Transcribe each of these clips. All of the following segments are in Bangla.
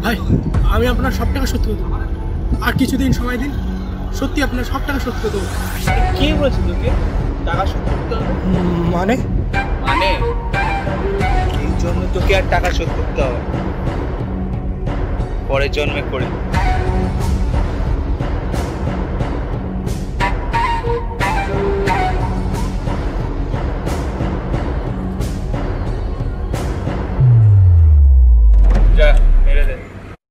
ভাই আমি আপনার সব টাকা শোধ করে দেবো, আর কিছুদিন সময় দিন, সত্যি আপনার সব টাকা শোধ করে দেবো। কে বলেছে তোকে টাকা শোধ করতে হবে? মানে মানে এই জন্য তোকে আর টাকা শোধ করতে হবে, পরের জন্মে করে। যা মেরে দে।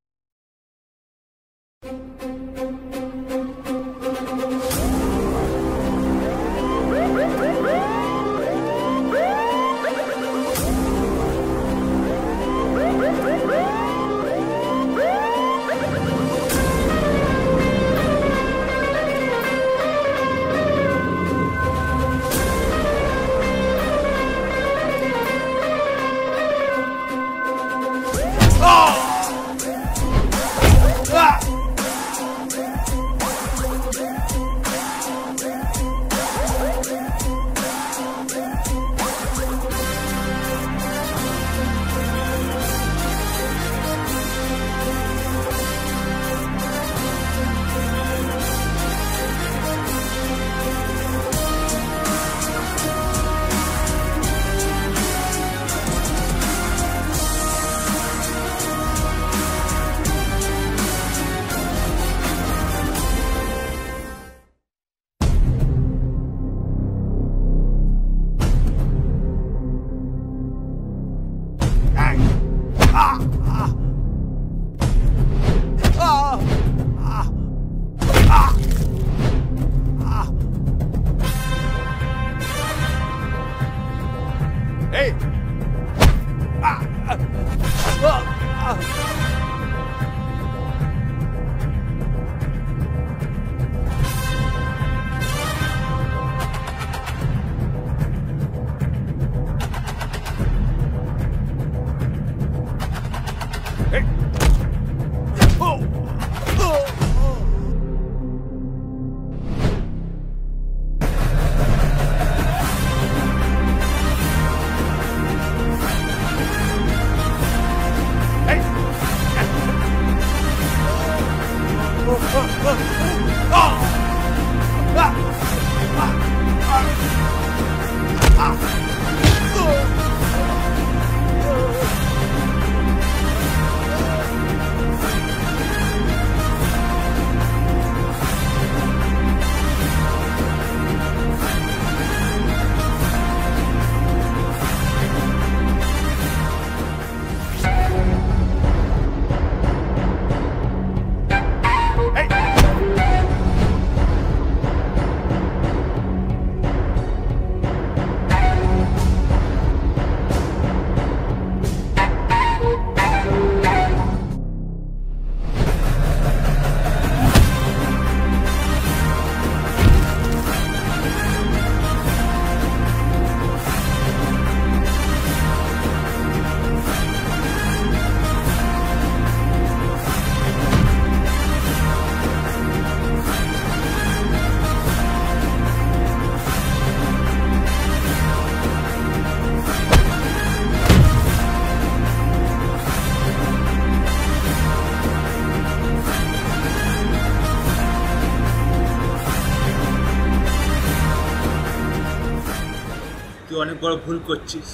তুই অনেক বড় ভুল করছিস।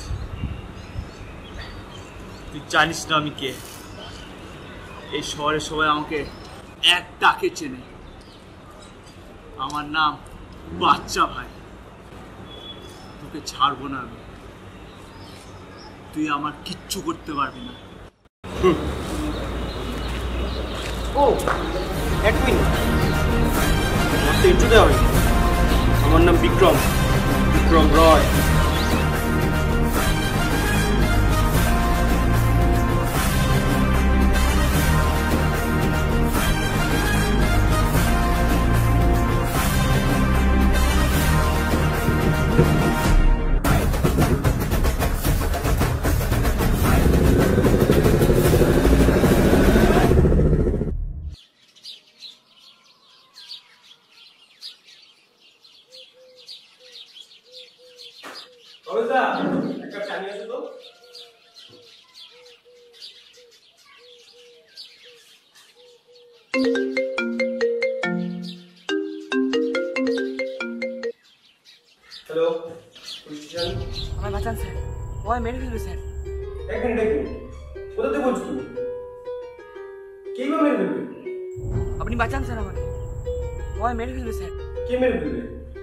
তুই জানিস না আমি কে। এই শহরে সবাই আমাকে এক ডাকে চেনে। আমার নাম বাচ্চা ভাই। তোকে ছাড়বো না আমি, তুই আমার কিচ্ছু করতে পারবি না। ও এক মিনিট, আমার তো একটু দেওয়া হয়নি। আমার নাম Bikram Roy. Hello, police station. আমার বাঁচান স্যার, ও মেরে ফেলবে স্যার। এক মিনিট, এক মিনিট। কোথা থেকে বলছো তুমি? কে বা মেরে ফেলবে? আপনি বাঁচান স্যার আমাকে, ও মেরে ফেলবে স্যার। কে মেরে ফেলবে?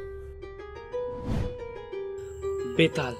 বেতাল।